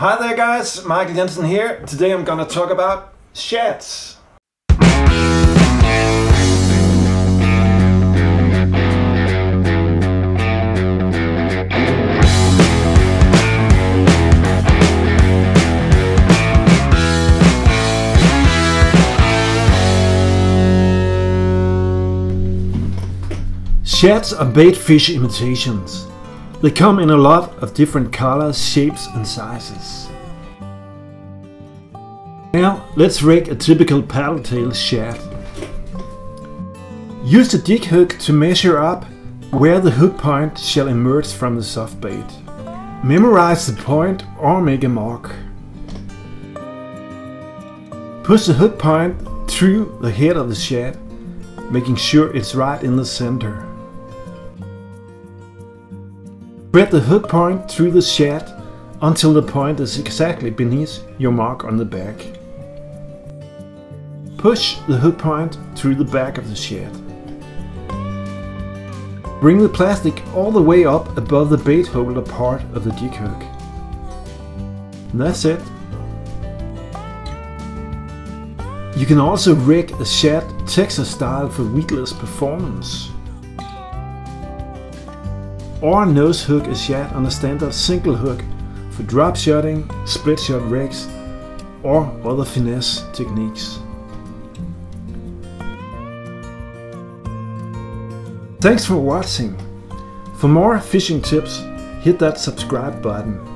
Hi there guys, Michael Jensen here. Today I'm gonna talk about shads. Shads are bait fish imitations. They come in a lot of different colors, shapes and sizes. Now let's rig a typical paddle-tail shad. Use the jig hook to measure up where the hook point shall emerge from the soft bait. Memorize the point or make a mark. Push the hook point through the head of the shad, making sure it's right in the center. Thread the hook point through the shad until the point is exactly beneath your mark on the back. Push the hook point through the back of the shad. Bring the plastic all the way up above the bait holder part of the jig hook. And that's it. You can also rig a shad Texas style for weedless performance. Or nose hook a shad on a standard single hook for drop shotting, split shot rigs or other finesse techniques. Thanks for watching. For more fishing tips, hit that subscribe button.